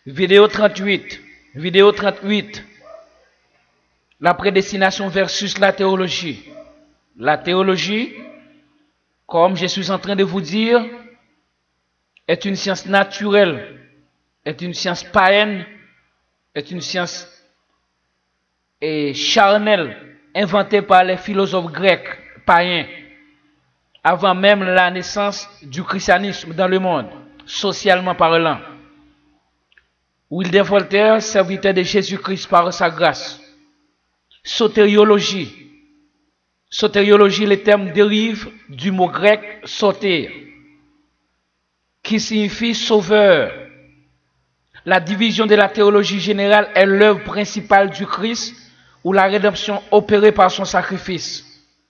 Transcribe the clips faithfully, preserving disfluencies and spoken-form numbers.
Vidéo trente-huit. Vidéo trente-huit. La prédestination versus la théologie. La théologie, comme je suis en train de vous dire, est une science naturelle, est une science païenne, est une science et charnelle, inventée par les philosophes grecs païens, avant même la naissance du christianisme dans le monde, socialement parlant. William Voltaire, serviteur de Jésus-Christ par sa grâce. Sotériologie. Sotériologie, le terme dérive du mot grec soter, qui signifie sauveur. La division de la théologie générale est l'œuvre principale du Christ ou la rédemption opérée par son sacrifice.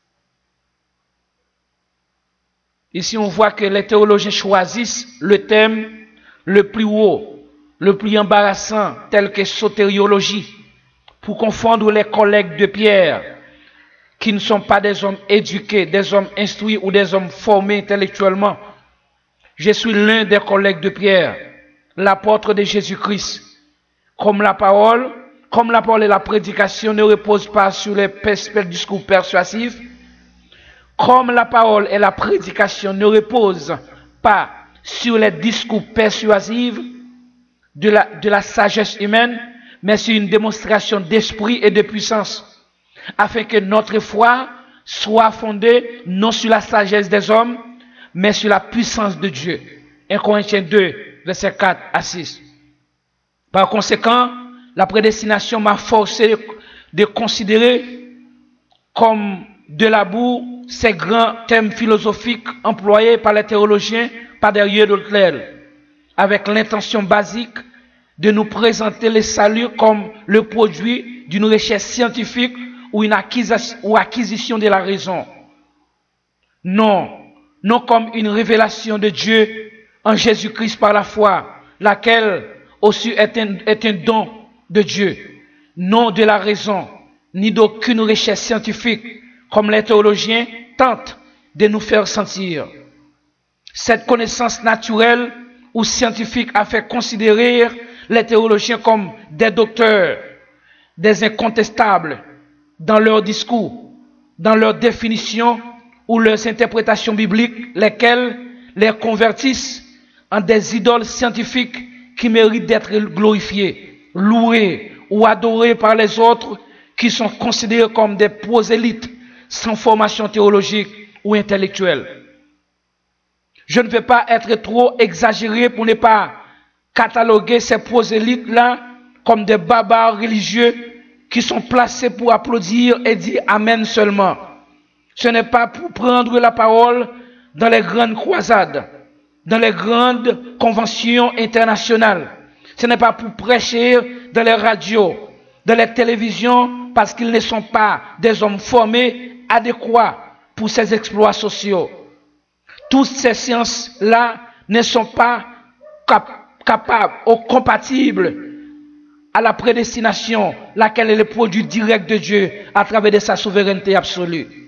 Ici, on voit que les théologiens choisissent le thème le plus haut, le plus embarrassant, tel que sotériologie, pour confondre les collègues de Pierre, qui ne sont pas des hommes éduqués, des hommes instruits ou des hommes formés intellectuellement. Je suis l'un des collègues de Pierre, l'apôtre de Jésus-Christ. Comme la parole, comme la parole et la prédication ne reposent pas sur les discours persuasifs, comme la parole et la prédication ne reposent pas sur les discours persuasifs de la, de la sagesse humaine, mais sur une démonstration d'esprit et de puissance, afin que notre foi soit fondée non sur la sagesse des hommes, mais sur la puissance de Dieu. un Corinthiens deux, versets quatre à six. Par conséquent, la prédestination m'a forcé de considérer comme de la boue ces grands thèmes philosophiques employés par les théologiens par derrière d'autres, avec l'intention basique de nous présenter le salut comme le produit d'une recherche scientifique ou une acquisition, ou acquisition de la raison. Non, non comme une révélation de Dieu en Jésus-Christ par la foi, laquelle aussi est un, est un don de Dieu, non de la raison, ni d'aucune recherche scientifique, comme les théologiens tentent de nous faire sentir. Cette connaissance naturelle ou scientifique a fait considérer les théologiens comme des docteurs, des incontestables dans leurs discours, dans leurs définitions ou leurs interprétations bibliques, lesquelles les convertissent en des idoles scientifiques qui méritent d'être glorifiées, louées ou adorées par les autres qui sont considérés comme des prosélytes sans formation théologique ou intellectuelle. Je ne vais pas être trop exagéré pour ne pas cataloguer ces prosélytes-là comme des barbares religieux qui sont placés pour applaudir et dire Amen seulement. Ce n'est pas pour prendre la parole dans les grandes croisades, dans les grandes conventions internationales. Ce n'est pas pour prêcher dans les radios, dans les télévisions, parce qu'ils ne sont pas des hommes formés adéquats pour ces exploits sociaux. Toutes ces sciences-là ne sont pas cap capables ou compatibles à la prédestination, laquelle est le produit direct de Dieu à travers de sa souveraineté absolue.